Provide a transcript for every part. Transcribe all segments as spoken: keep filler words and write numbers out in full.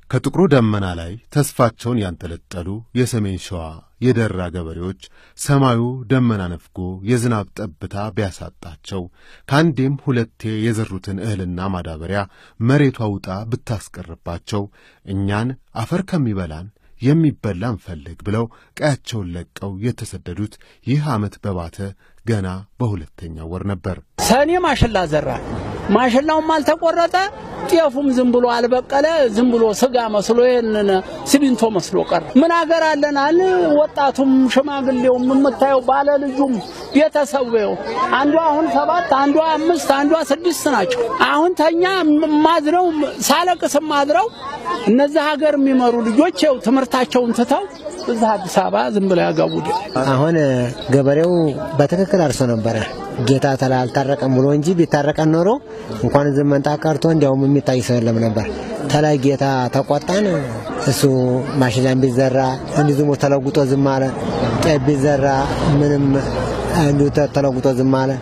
ከጥቁሩ ደመና ላይ ተስፋቸውን ያንጠለጠሉ የሰሜን ሸዋ የደራ ገበሬዎች ሰማዩ ደመና ነፍጎ የዝናብ ጠብታ ቢያሳጣቸው ካንዴም ሁለቴ የዘሩትን እህልና ማዳበሪያ መሬቷ ውጣ ብታስቀርባቸው እኛን አፈር ከሚበላን የሚበላን ፈልግ ብለው ቀያቸውን ለቀው የተሰደዱት ይህ ዓመት በባተ ገና በሁለተኛው ወር ነበር። ሰኔ ማሽላ ዘራ ማሽላው ማልተቆረጠ ጤፉም ዝም ብሎ አልበቀለ ዝም ብሎ ስጋ መስሎ የነነ ሲሚንቶ መስሎ ቀር ምን አገር አለናል ወጣቱም ሽማግሌውም የምታየው ባለ ልጁም ቤተሰብው አንዱ አሁን ሰባት አንዱ አምስት አንዱ ስድስት ናቸው። አሁን ተኛ ማዝረው ሳለቅስ ማዝረው እነዚህ ሀገር የሚመሩ ልጆች ያው ትምርታቸውን ተታው እዛ አዲስ አበባ ዝም ብለው ያጋቡድ። አሁን ገበሬው በትክክል አርሶ ነበር ጌታ ተላልታረቀም ብሎ እንጂ ቢታረቀን ኖሮ እንኳን ዘመንታ ቀርቶ እንዲያውም የሚታይ ሰለም ነበር። ተላይ ጌታ ተቆጣን እሱ ማሽላን ቢዘራ እንዲዝሞ ተለጉጦ ዝም አለ። ጤፍ ቢዘራ ምንም አንዱ ተለጉጦ ዝም አለ።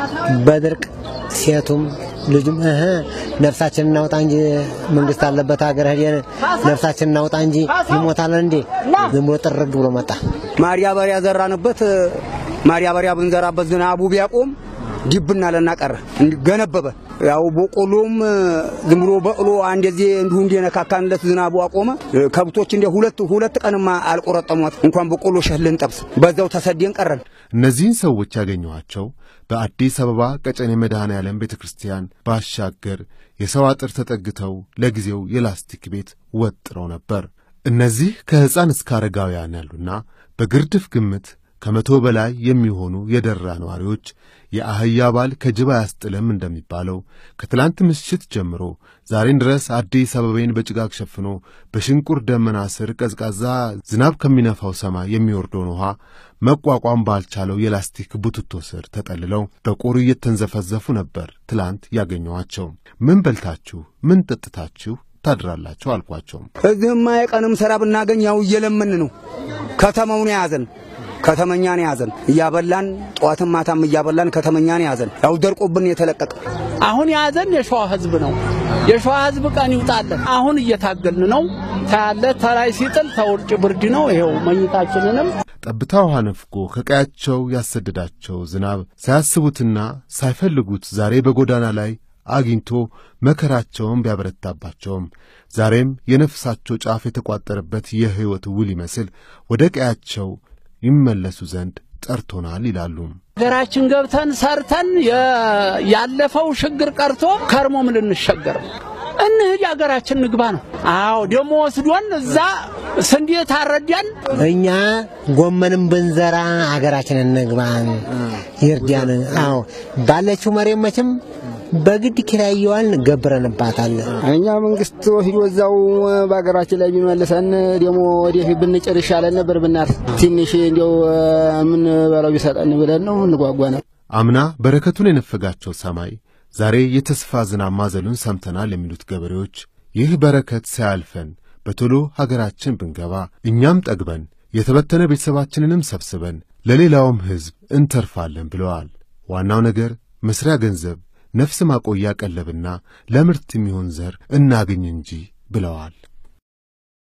በድርቅ ሴቱም ልጅም እህ ነፍሳችንን እናውጣ እንጂ መንግስት አለበት ሀገር ሄደን ነፍሳችንን እናውጣ እንጂ ይሞታል እንዴ ዝም ብሎ ጥርግ ብሎ መጣ። ማሪያባሪያ ዘራንበት ማሪያባሪያ ብንዘራበት ዝናቡ ቢያቆም ዲብና ለናቀረ ገነበበ። ያው በቆሎም ዝም ብሎ በቅሎ አንዴዜ እንዲሁ እንደነካካንለት ዝናቡ አቆመ። ከብቶች እንደ ሁለት ሁለት ቀንማ አልቆረጠሟት እንኳን በቆሎ ሸህልን ጠብስ በዛው ተሰደን ቀረን። እነዚህን ሰዎች ያገኘዋቸው በአዲስ አበባ ቀጨኔ መድኃኔዓለም ቤተክርስቲያን ባሻገር የሰው አጥር ተጠግተው ለጊዜው የላስቲክ ቤት ወጥረው ነበር። እነዚህ ከሕፃን እስከ አረጋውያን ያሉና በግርድፍ ግምት ከመቶ በላይ የሚሆኑ የደራ ነዋሪዎች የአህያ ባል ከጅባ ያስጥለም እንደሚባለው ከትላንት ምሽት ጀምሮ ዛሬን ድረስ አዲስ አበባን በጭጋግ ሸፍኖ በሽንቁር ደመና ስር ቀዝቃዛ ዝናብ ከሚነፋው ሰማይ የሚወርደውን ውሃ መቋቋም ባልቻለው የላስቲክ ቡትቶ ስር ተጠልለው በቆሩ እየተንዘፈዘፉ ነበር ትላንት ያገኘዋቸው። ምን በልታችሁ ምን ጠጥታችሁ ታድራላችሁ አልኳቸው። እዚህማ የቀንም ስራ ብናገኝ ያው እየለምን ነው። ከተማውን ያዘን ከተመኛን ያዘን ያበላን ጧትም ማታም ያበላን ከተመኛን ያዘን ያው ደርቆብን የተለቀቀ አሁን ያዘን የሸዋ ህዝብ ነው። የሸዋ ህዝብ ቀን ይውጣለን አሁን እየታገልን ነው። ታያለ ተላይ ሲጥል ተውርጭ ብርድ ነው። ይሄው መኝታችንንም ጠብታው ሀነፍቆ ከቀያቸው ያሰደዳቸው ዝናብ ሳያስቡትና ሳይፈልጉት ዛሬ በጎዳና ላይ አግኝቶ መከራቸውን ቢያበረታባቸውም ዛሬም የነፍሳቸው ጫፍ የተቋጠረበት የህይወት ውል ይመስል ወደ ቀያቸው ይመለሱ ዘንድ ጠርቶናል ይላሉ። ሀገራችን ገብተን ሰርተን ያለፈው ሽግር ቀርቶ ከርሞ ምን ልንሸገር እንህ ሀገራችን ንግባ ነው። አዎ ደሞ ወስዶን እዛ ስንዴ ታረዳን እኛ ጎመንም ብንዘራ ሀገራችንን ንግባን ይርዳን። አዎ ባለችው መሬት መቼም በግድ ኪራይዋን ገብረንባታል። እኛ መንግስት ወህዶ እዛው ባገራችን ላይ ቢመልሰን ደሞ ወዲህ ብንጨር ይሻላል ነበር ብናር ትንሽ እንደው ምን ባለው ይሰጣን ብለን ነው እንጓጓና አምና በረከቱን የነፈጋቸው ሰማይ ዛሬ የተስፋ ዝናብ ማዘሉን ሰምተናል የሚሉት ገበሬዎች ይህ በረከት ሳያልፈን በቶሎ ሀገራችን ብንገባ እኛም ጠግበን የተበተነ ቤተሰባችንንም ሰብስበን ለሌላውም ህዝብ እንተርፋለን ብለዋል። ዋናው ነገር መስሪያ ገንዘብ ነፍስ ማቆያ ቀለብና ለምርት የሚሆን ዘር እናገኝ እንጂ ብለዋል።